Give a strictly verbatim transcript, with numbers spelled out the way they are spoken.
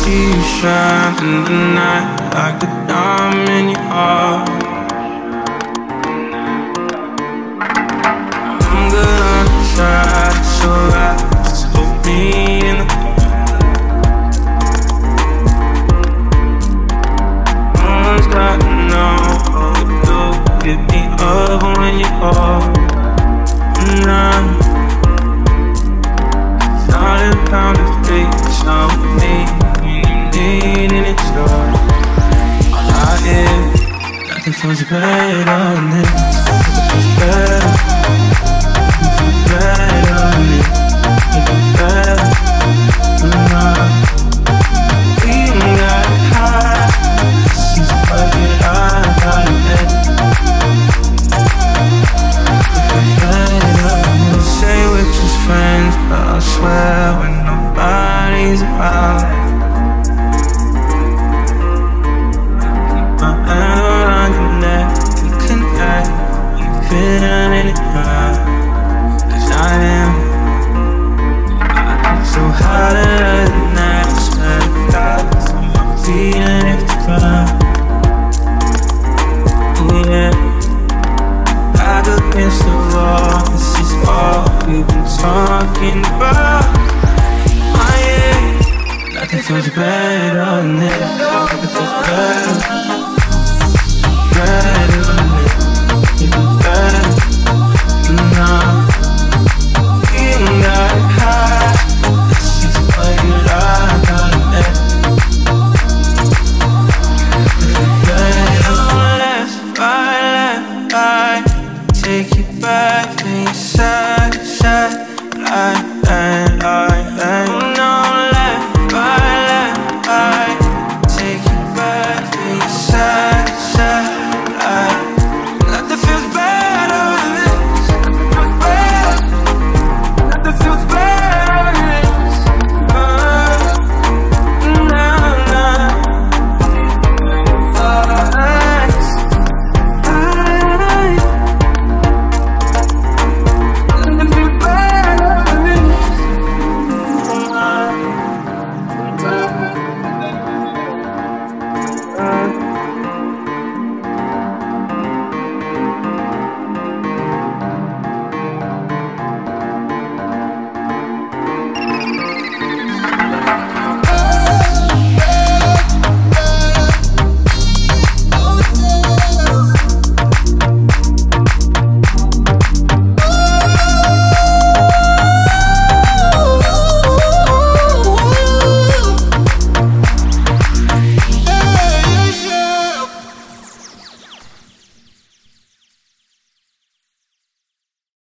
see you shine in the night like a diamond in your heart. I'm gonna try to survive, just hold me in the dark. No one's got to know what to do. Get me up when you're off. Nah, solid pound of face on me. Need and it's yours. All I hear, nothing feels better than this. Nothing feels better. Nothing feels better than this. Nothing better. Nah, we ain't got high. She's fucking high, high, man. Say we're just friends, but I swear when nobody's around, keep my hand around your neck, we connect, you feeling it now, cause I am, I'm so hot at night, I swear to God, I'm feeling it fine. Oh yeah, back against the wall, this is all we've been talking about. Oh yeah, nothing feels better than this. Nothing feels better, better than this. Nothing better, nah. We ain't got